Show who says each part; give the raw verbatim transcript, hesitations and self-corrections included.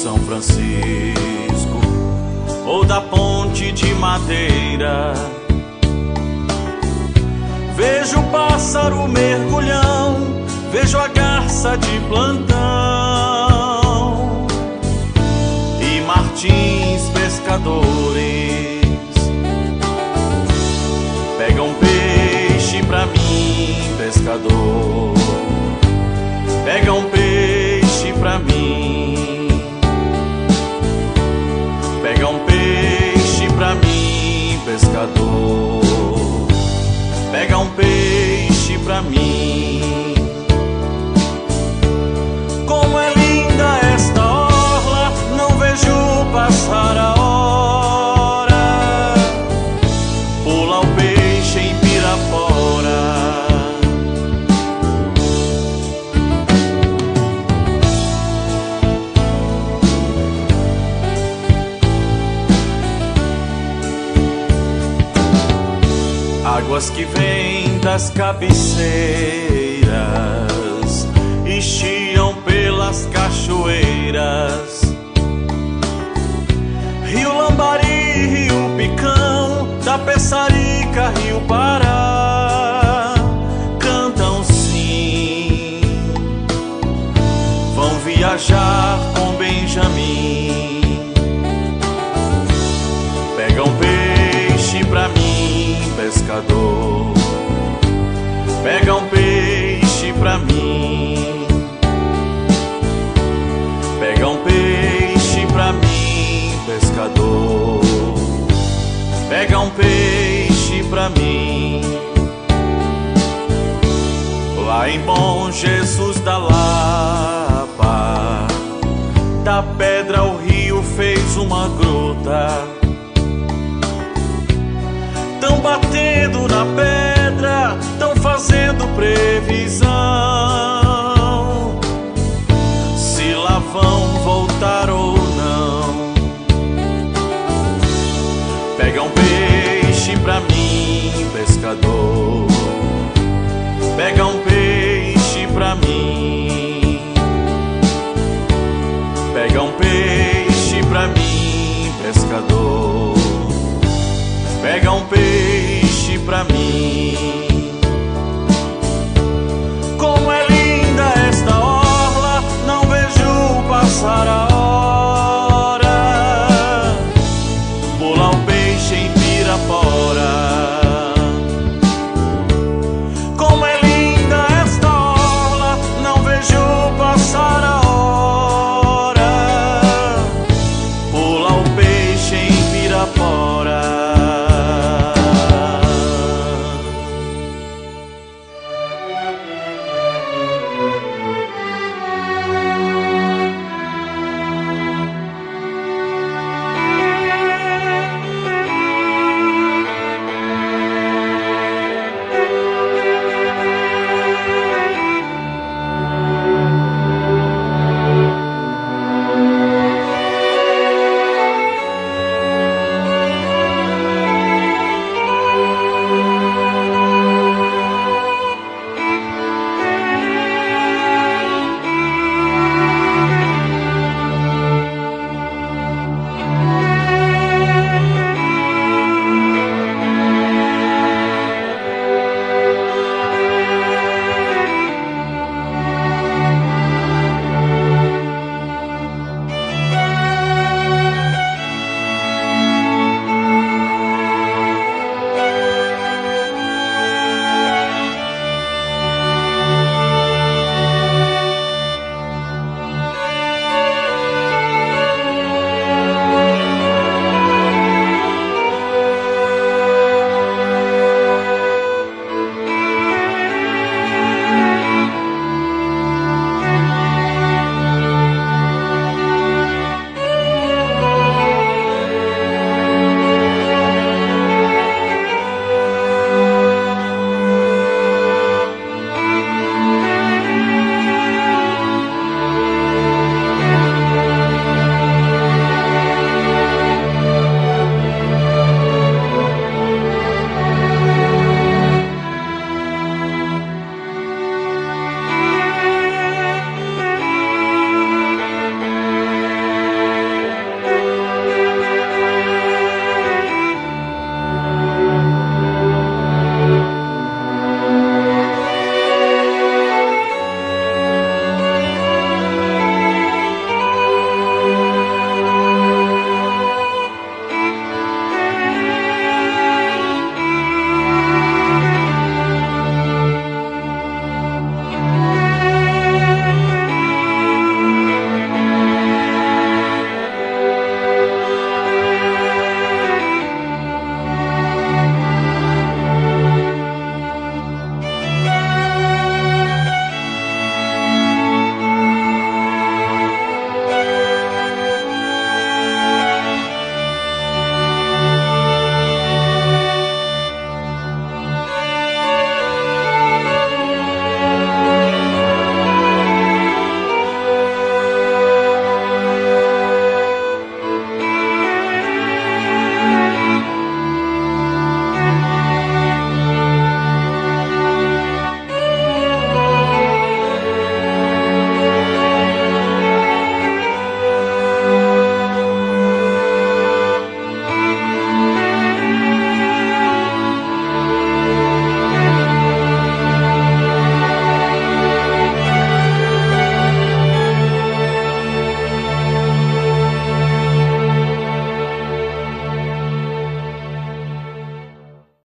Speaker 1: São Francisco ou da Ponte de Madeira. Vejo o pássaro mergulhão, vejo a garça de plantão e Martins pescadores. Pega um peixe pra mim, pescador. Pega um peixe pra mim. Pega um peixe pra mim, pescador. Pega um peixe pra mim. Como é linda esta orla, não vejo passar a hora. Pula o peixe em Pirapora. Águas que vêm das cabeceiras e chiam pelas cachoeiras. Rio Lambari, Rio Picão, Tapeçarica, Rio Pará, cantam sim. Vão viajar com Benjamin. Pega um peixe pra mim, pescador. Pega um peixe pra mim. Pega um peixe pra mim, pescador. Pega um peixe pra mim. Lá em Bom Jesus da Lapa, da pedra o rio fez uma gruta. Tão batendo na pedra, tão fazendo previsão, se lá vão voltar ou não. Pega um peixe pra mim, pescador. Pega um peixe pra mim. Pega um peixe pra mim, pescador. Pega um peixe pra mim.